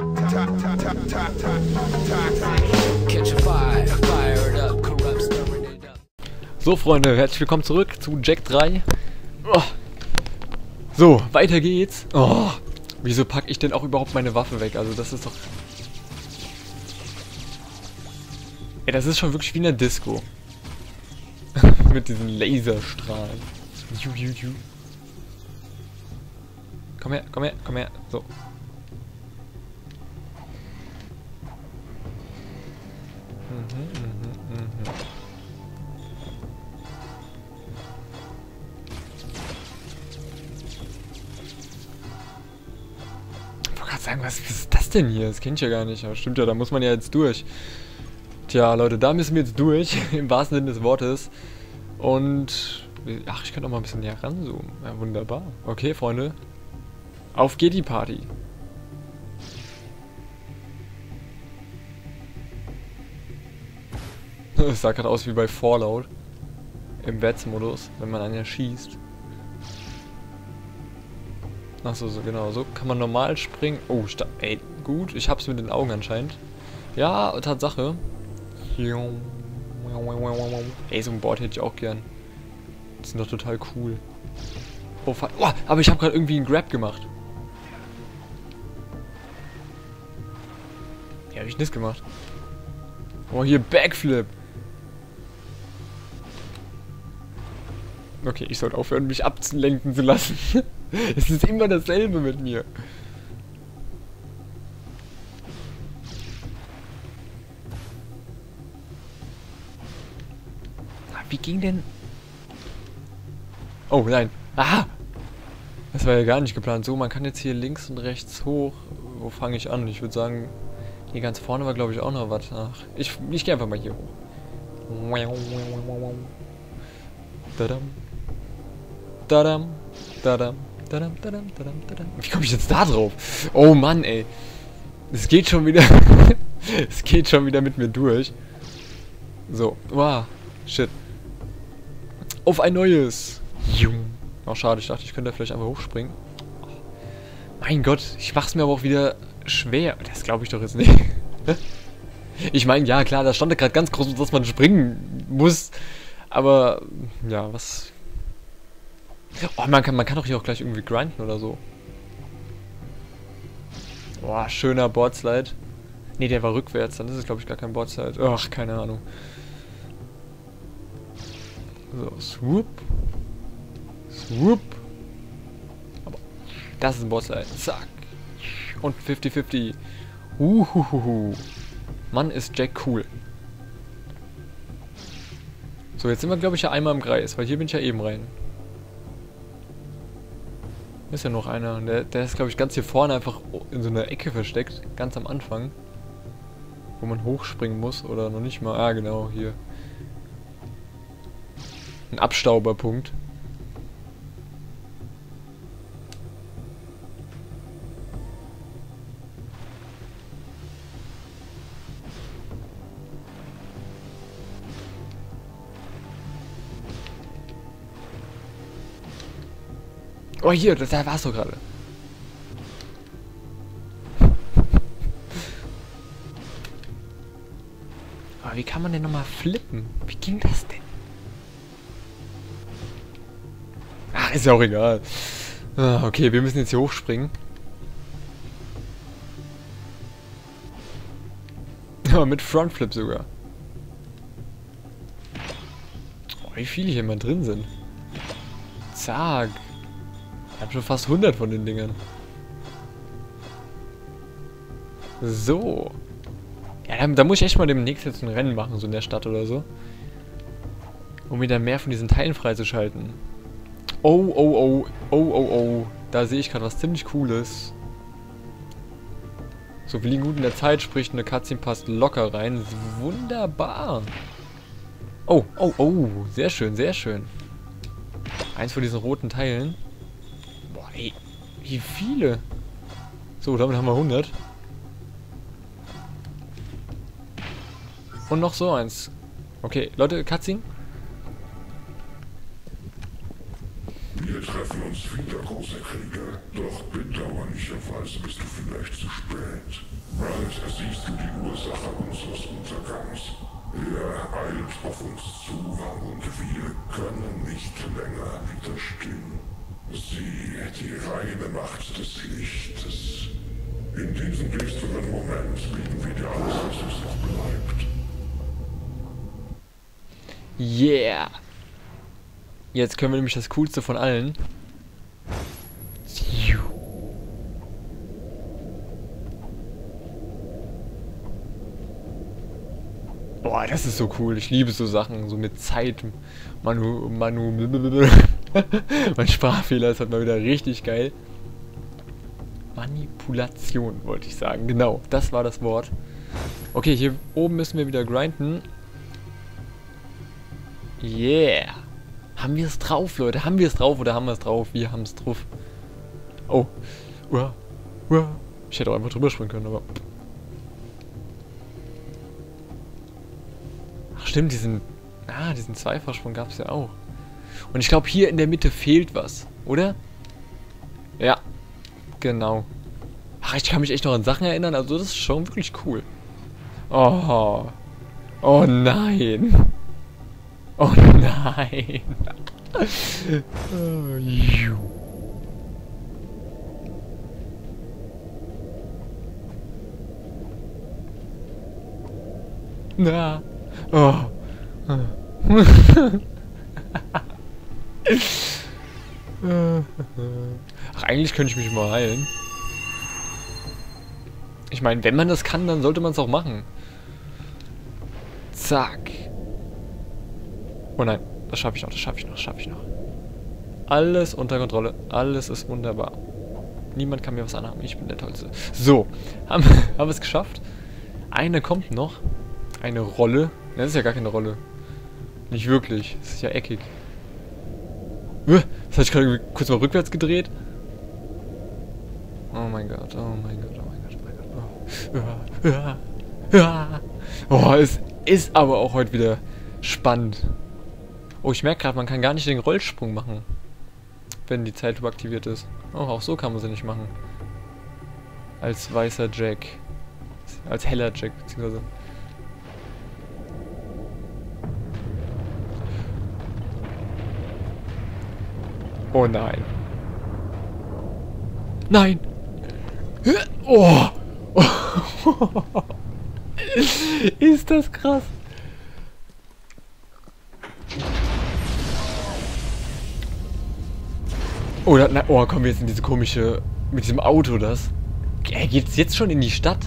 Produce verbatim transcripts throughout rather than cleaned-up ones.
So Freunde, herzlich willkommen zurück zu Jak drei. Oh. So, weiter geht's. Oh. Wieso packe ich denn auch überhaupt meine Waffe weg? Also das ist doch... Ey, das ist schon wirklich wie in der Disco. Mit diesen Laserstrahlen. Ju, ju, ju. Komm her, komm her, komm her. So. Mhm, mhm, mhm. Ich wollte gerade sagen, was ist das denn hier? Das kenn ich ja gar nicht. Aber stimmt ja, da muss man ja jetzt durch. Tja, Leute, da müssen wir jetzt durch. Im wahrsten Sinne des Wortes. Und... Ach, ich kann auch mal ein bisschen näher ranzoomen. Ja, wunderbar. Okay, Freunde. Auf geht die Party. Es sah gerade aus wie bei Fallout. Im Wets-Modus, wenn man einen erschießt. Achso, so genau. So kann man normal springen. Oh, ey, gut. Ich hab's mit den Augen anscheinend. Ja, Tatsache. Ey, so ein Board hätte ich auch gern. Das ist doch total cool. Oh, oh, aber ich habe gerade irgendwie einen Grab gemacht. Ja, habe ich nicht gemacht. Oh, hier Backflip. Okay, ich sollte aufhören, mich abzulenken zu lassen. Es ist immer dasselbe mit mir. Wie ging denn... Oh, nein. Aha! Das war ja gar nicht geplant. So, man kann jetzt hier links und rechts hoch. Wo fange ich an? Ich würde sagen, hier ganz vorne war, glaube ich, auch noch was. Ach, ich, ich gehe einfach mal hier hoch. Dadam. Dadam. Dadam. Dadam. Dadam. Dadam. Dadam. Wie komme ich jetzt da drauf? Oh Mann, ey. Es geht schon wieder... Es geht schon wieder mit mir durch. So. Wow. Shit. Auf ein neues. Auch schade, ich dachte, ich könnte da vielleicht einfach hochspringen. Mein Gott, ich mach's mir aber auch wieder schwer. Das glaube ich doch jetzt nicht. Ich meine, ja klar, da stand da gerade ganz groß, dass man springen muss. Aber, ja, was... Oh, man kann, man kann doch hier auch gleich irgendwie grinden oder so. Boah, schöner Boardslide. Ne, der war rückwärts, dann ist es, glaube ich, gar kein Boardslide. Ach, keine Ahnung. So, swoop. Swoop. Aber das ist ein Bosslein. Zack. Und fünfzig fünfzig. Uhuhuhu. Mann, ist Jak cool. So, jetzt sind wir, glaube ich, ja einmal im Kreis, weil hier bin ich ja eben rein. Ist ja noch einer. Der, der ist, glaube ich, ganz hier vorne einfach in so einer Ecke versteckt. Ganz am Anfang. Wo man hochspringen muss. Oder noch nicht mal. Ah, genau, hier. Ein Abstauberpunkt. Oh, hier, da warst du gerade. Aber wie kann man denn nochmal flippen? Wie ging das denn? Ach, ist ja auch egal. Ah, okay, wir müssen jetzt hier hochspringen. Aber mit Frontflip sogar. Oh, wie viele hier mal drin sind. Zack. Ich habe schon fast hundert von den Dingern. So. Ja, da, da muss ich echt mal demnächst jetzt ein Rennen machen, so in der Stadt oder so. Um wieder mehr von diesen Teilen freizuschalten. Oh, oh, oh, oh, oh, oh. Da sehe ich gerade was ziemlich Cooles. So, wir liegen gut in der Zeit, sprich eine Cutscene passt locker rein. Wunderbar. Oh, oh, oh. Sehr schön, sehr schön. Eins von diesen roten Teilen. Boah, ey. Wie viele? So, damit haben wir hundert. Und noch so eins. Okay, Leute, Cutscene. Mir ist treffen uns wieder, großer Krieger. Doch bedauerlicherweise bist du vielleicht zu spät. Bald siehst du die Ursache unseres Untergangs. Er eilt auf uns zu und wir können nicht länger widerstehen. Sieh, die reine Macht des Lichtes. In diesem düsteren Moment bieten wir dir alles, was uns noch bleibt. Yeah! Jetzt können wir nämlich das Coolste von allen. Boah, das ist so cool. Ich liebe so Sachen, so mit Zeit. Manu, Manu, mein Sprachfehler ist halt mal wieder richtig geil. Manipulation, wollte ich sagen. Genau, das war das Wort. Okay, hier oben müssen wir wieder grinden. Yeah. Haben wir es drauf, Leute? Haben wir es drauf oder haben wir es drauf? Wir haben es drauf. Oh. Uah. Uah. Ich hätte auch einfach drüber springen können, aber... Ach stimmt, diesen... Ah, diesen Zweifachsprung gab es ja auch. Und ich glaube, hier in der Mitte fehlt was, oder? Ja. Genau. Ach, ich kann mich echt noch an Sachen erinnern. Also das ist schon wirklich cool. Oh. Oh nein. Oh nein. Oh, ju. Na. Oh. Ach, eigentlich könnte ich mich mal heilen. Ich meine, wenn man das kann, dann sollte man es auch machen. Zack. Oh nein, das schaffe ich noch, das schaffe ich noch, das schaffe ich noch. Alles unter Kontrolle. Alles ist wunderbar. Niemand kann mir was anhaben. Ich bin der Tollste. So, haben, haben wir es geschafft. Eine kommt noch. Eine Rolle. Das ist ja gar keine Rolle. Nicht wirklich. Das ist ja eckig. Das hatte ich gerade kurz mal rückwärts gedreht. Oh mein Gott, oh mein Gott, oh mein Gott, oh mein Gott. Oh, oh, es ist aber auch heute wieder spannend. Oh, ich merke gerade, man kann gar nicht den Rollsprung machen, wenn die Zeitlupe aktiviert ist. Oh, auch so kann man sie nicht machen. Als weißer Jack. Als heller Jack, beziehungsweise. Oh nein. Nein! Oh! Ist das krass? Oh, da, na, oh, kommen wir jetzt in diese komische... Mit diesem Auto, das? Äh, geht's jetzt schon in die Stadt?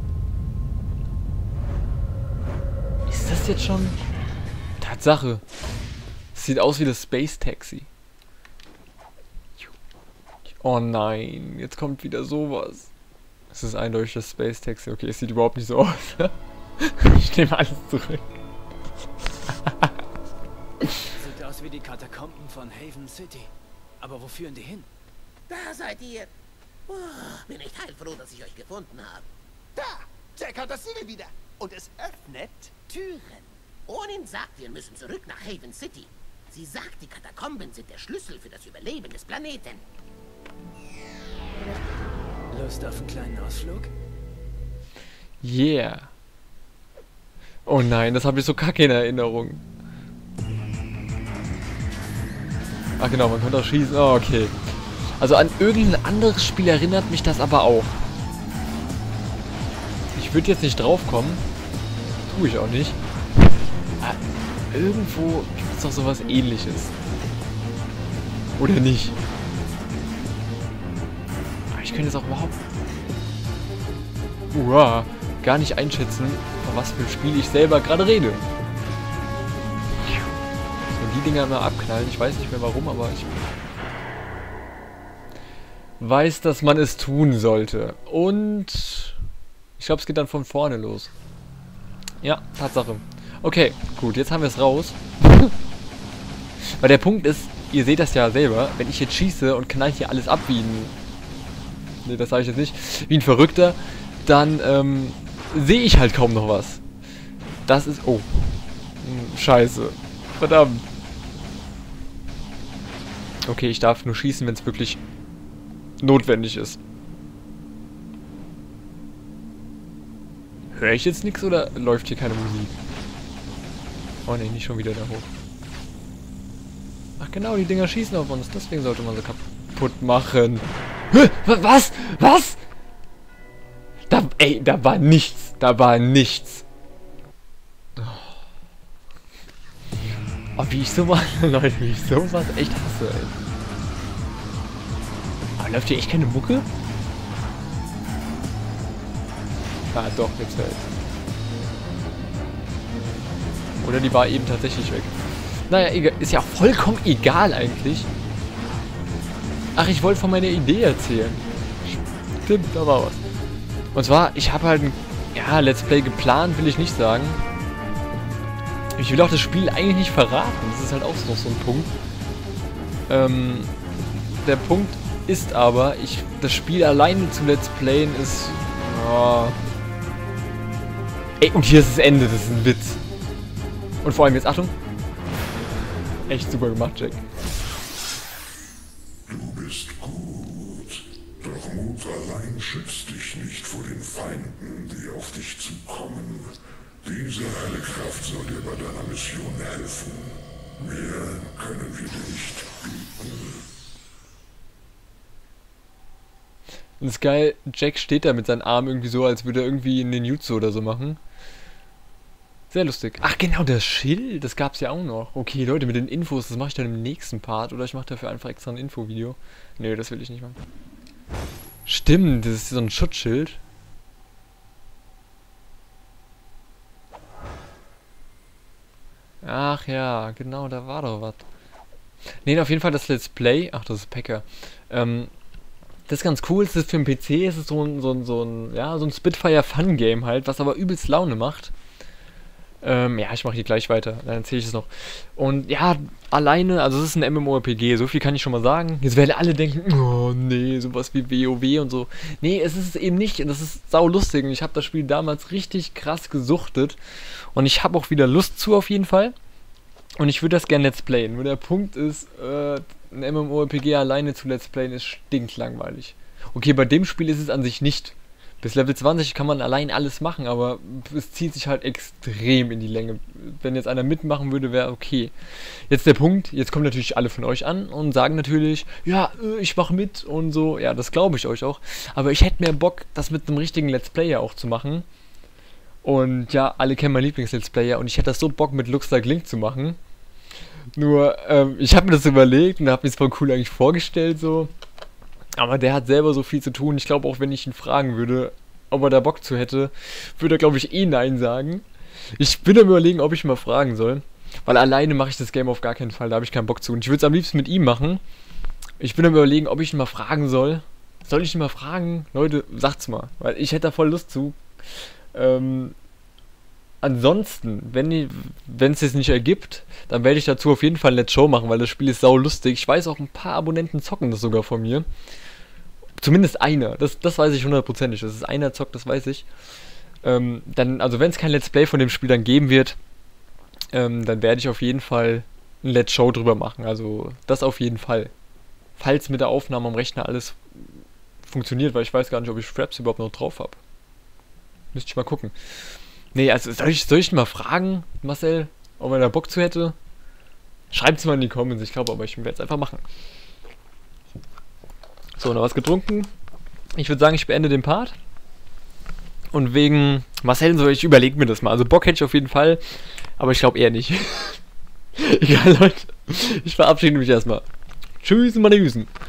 Ist das jetzt schon... Tatsache. Das sieht aus wie das Space Taxi. Oh nein, jetzt kommt wieder sowas. Es ist eindeutig das Space Taxi. Okay, es sieht überhaupt nicht so aus. Ich nehme alles zurück. Sieht aus wie die Katakomben von Haven City. Aber wo führen die hin? Da seid ihr. Oh, bin echt heilfroh, dass ich euch gefunden habe. Da! Jack hat das Siegel wieder. Und es öffnet Türen. Onin sagt, wir müssen zurück nach Haven City. Sie sagt, die Katakomben sind der Schlüssel für das Überleben des Planeten. Lust auf einen kleinen Ausflug? Yeah. Oh nein, das habe ich so kacke in Erinnerung. Ach genau, man konnte auch schießen. Oh, okay. Also an irgendein anderes Spiel erinnert mich das aber auch. Ich würde jetzt nicht drauf kommen. Tue ich auch nicht. Aber irgendwo gibt es doch sowas Ähnliches. Oder nicht? Aber ich könnte jetzt auch überhaupt... Uah, gar nicht einschätzen, von was für ein Spiel ich selber gerade rede. Und die Dinger immer abknallen. Ich weiß nicht mehr warum, aber ich... weiß, dass man es tun sollte. Und ich glaube, es geht dann von vorne los. Ja, Tatsache. Okay, gut, jetzt haben wir es raus. Weil der Punkt ist, ihr seht das ja selber, wenn ich jetzt schieße und knall hier alles ab wie ein... Ne, das sage ich jetzt nicht. Wie ein Verrückter, dann ähm, sehe ich halt kaum noch was. Das ist... Oh. Hm, scheiße. Verdammt. Okay, ich darf nur schießen, wenn es wirklich notwendig ist. Höre ich jetzt nichts oder läuft hier keine Musik? Oh ne, nicht schon wieder da hoch. Ach genau, die Dinger schießen auf uns. Deswegen sollte man sie kaputt machen. Hä? Was? Was? Da, ey, da war nichts. Da war nichts. Oh, wie ich sowas, Leute, wie ich sowas echt hasse, ey. Aber läuft hier echt keine Mucke? Ah, doch, jetzt halt. Oder die war eben tatsächlich weg. Naja, egal, ist ja vollkommen egal eigentlich. Ach, ich wollte von meiner Idee erzählen. Stimmt, da war was. Und zwar, ich habe halt ein, ja, Let's Play geplant, will ich nicht sagen. Ich will auch das Spiel eigentlich nicht verraten. Das ist halt auch noch so ein Punkt. Ähm, der Punkt ist aber, ich das Spiel alleine zu Let's Playen ist... Oh. Ey, und hier ist das Ende, das ist ein Witz. Und vor allem jetzt, Achtung. Echt super gemacht, Jack. Du bist gut. Doch Mut allein schützt dich nicht vor den Feinden, die auf dich zukommen. Diese heile Kraft soll dir bei deiner Mission helfen. Mehr können wir dir nicht bieten. Und ist geil, Jack steht da mit seinen Armen irgendwie so, als würde er irgendwie einen Ninjutsu oder so machen. Sehr lustig. Ach genau, das Schild, das gab's ja auch noch. Okay, Leute, mit den Infos, das mache ich dann im nächsten Part. Oder ich mache dafür einfach extra ein Infovideo. Nö, das will ich nicht machen. Stimmt, das ist so ein Schutzschild. Ach ja, genau, da war doch was. Ne, auf jeden Fall das Let's Play. Ach, das ist Packer. Ähm, das ist ganz cool. Das ist für den P C, es ist so ein, so ein, so ein, ja, so ein Spitfire-Fun-Game halt, was aber übelst Laune macht. Ähm, ja, ich mache hier gleich weiter, dann erzähle ich es noch. Und ja, alleine, also es ist ein MMORPG, so viel kann ich schon mal sagen. Jetzt werden alle denken, oh nee, sowas wie WoW und so. Nee, es ist es eben nicht, das ist sau lustig und ich habe das Spiel damals richtig krass gesuchtet. Und ich habe auch wieder Lust zu auf jeden Fall. Und ich würde das gerne Let's Playen. Nur der Punkt ist, äh, ein MMORPG alleine zu Let's Playen ist stinklangweilig. Okay, bei dem Spiel ist es an sich nicht. Bis Level zwanzig kann man allein alles machen, aber es zieht sich halt extrem in die Länge. Wenn jetzt einer mitmachen würde, wäre okay. Jetzt der Punkt, jetzt kommen natürlich alle von euch an und sagen natürlich, ja, ich mache mit und so. Ja, das glaube ich euch auch. Aber ich hätte mehr Bock, das mit einem richtigen Let's Player auch zu machen. Und ja, alle kennen meinen Lieblings-Let's Player und ich hätte das so Bock mit Lux Like Link zu machen. Nur, ähm, ich habe mir das überlegt und habe mir das voll cool eigentlich vorgestellt so. Aber der hat selber so viel zu tun. Ich glaube auch, wenn ich ihn fragen würde, ob er da Bock zu hätte, würde er, glaube ich, eh Nein sagen. Ich bin am Überlegen, ob ich ihn mal fragen soll. Weil alleine mache ich das Game auf gar keinen Fall. Da habe ich keinen Bock zu. Und ich würde es am liebsten mit ihm machen. Ich bin am Überlegen, ob ich ihn mal fragen soll. Soll ich ihn mal fragen? Leute, sagt's mal. Weil ich hätte da voll Lust zu. Ähm... Ansonsten, wenn es jetzt nicht ergibt, dann werde ich dazu auf jeden Fall ein Let's Show machen, weil das Spiel ist sau lustig. Ich weiß auch, ein paar Abonnenten zocken das sogar von mir. Zumindest einer, das, das weiß ich hundertprozentig. Das ist einer zockt, das weiß ich. Ähm, dann, also wenn es kein Let's Play von dem Spiel dann geben wird, ähm, dann werde ich auf jeden Fall ein Let's Show drüber machen. Also das auf jeden Fall. Falls mit der Aufnahme am Rechner alles funktioniert, weil ich weiß gar nicht, ob ich Fraps überhaupt noch drauf habe. Müsste ich mal gucken. Nee, also soll ich, soll ich mal fragen, Marcel, ob er da Bock zu hätte? Schreibt es mal in die Comments, ich glaube, aber ich werde es einfach machen. So, noch was getrunken. Ich würde sagen, ich beende den Part. Und wegen Marcel, so, ich überlege mir das mal. Also Bock hätte ich auf jeden Fall, aber ich glaube eher nicht. Egal, Leute. Ich verabschiede mich erstmal. Tschüss, meine Süßen.